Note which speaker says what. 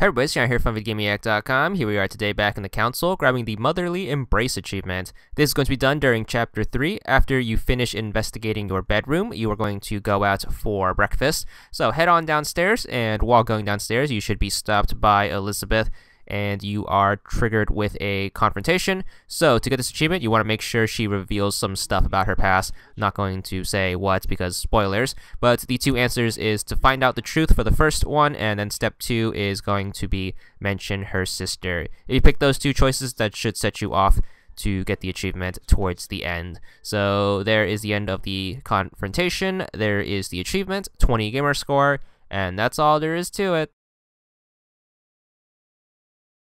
Speaker 1: Hey everybody, Sean here from VidGamiac.com. Here we are today back in the council, grabbing the Motherly Embrace achievement. This is going to be done during Chapter 3. After you finish investigating your bedroom, you are going to go out for breakfast. So head on downstairs, and while going downstairs, you should be stopped by Elizabeth, and you are triggered with a confrontation. So to get this achievement, you want to make sure she reveals some stuff about her past. I'm not going to say what because spoilers, but the two answers is to find out the truth for the first one, and then step 2 is going to be mention her sister. If you pick those two choices, that should set you off to get the achievement towards the end. So there is the end of the confrontation. There is the achievement, 20 gamer score, and that's all there is to it.